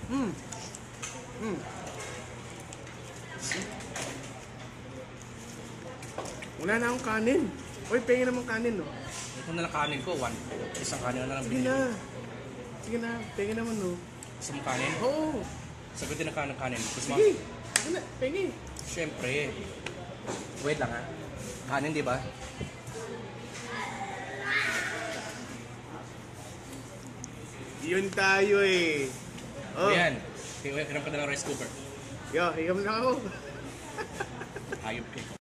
Mm. Mm. Wala na akong kanin. Uy, pengen naman kanin, no? Ito na lang kanin ko, isang kanin na lang. Sige na. Sige na, pengen naman, no? Isang kanin? Oo. Sagutin na kanin. Sige. Sige na, pengen. Siyempre. Wait lang ha. Kanin, di ba? Yun tayo eh. Oh. Ayan. Hiram ka na ng rice cooker. Yo, higam na ako. Hayop ka.